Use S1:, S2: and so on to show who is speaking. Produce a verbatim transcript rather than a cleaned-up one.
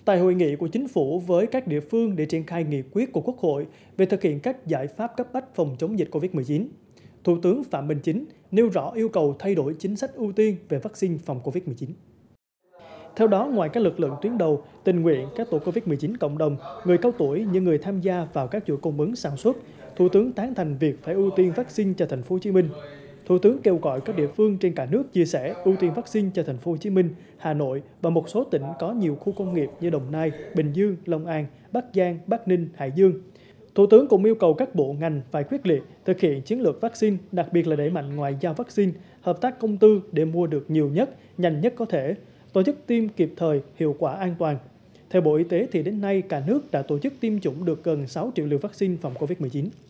S1: Tại hội nghị của Chính phủ với các địa phương để triển khai nghị quyết của Quốc hội về thực hiện các giải pháp cấp bách phòng chống dịch Covid mười chín, Thủ tướng Phạm Minh Chính nêu rõ yêu cầu thay đổi chính sách ưu tiên về vaccine phòng Covid mười chín. Theo đó, ngoài các lực lượng tuyến đầu, tình nguyện, các tổ Covid mười chín cộng đồng, người cao tuổi, những người tham gia vào các chuỗi cung ứng sản xuất, Thủ tướng tán thành việc phải ưu tiên vaccine cho thành phố Hồ Chí Minh. Thủ tướng kêu gọi các địa phương trên cả nước chia sẻ ưu tiên vaccine cho thành phố Hồ Chí Minh, Hà Nội và một số tỉnh có nhiều khu công nghiệp như Đồng Nai, Bình Dương, Long An, Bắc Giang, Bắc Ninh, Hải Dương. Thủ tướng cũng yêu cầu các bộ ngành phải quyết liệt thực hiện chiến lược vaccine, đặc biệt là đẩy mạnh ngoại giao vaccine, hợp tác công tư để mua được nhiều nhất, nhanh nhất có thể, tổ chức tiêm kịp thời, hiệu quả, an toàn. Theo Bộ Y tế thì đến nay cả nước đã tổ chức tiêm chủng được gần sáu triệu liều vaccine phòng Covid mười chín.